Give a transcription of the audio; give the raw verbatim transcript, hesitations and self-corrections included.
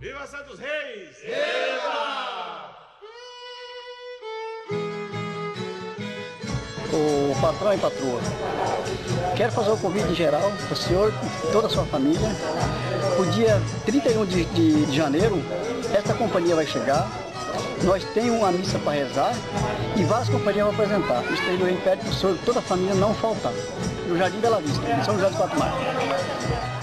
Viva Santos Reis! Viva! O patrão e patroa, quero fazer um convite em geral para o senhor e toda a sua família. O dia trinta e um de, de, de janeiro, esta companhia vai chegar. Nós temos uma missa para rezar e várias companhias vão apresentar. Isso aí eu pede para o senhor e toda a família não faltar. No Jardim Bela Vista, em São José dos Quatro.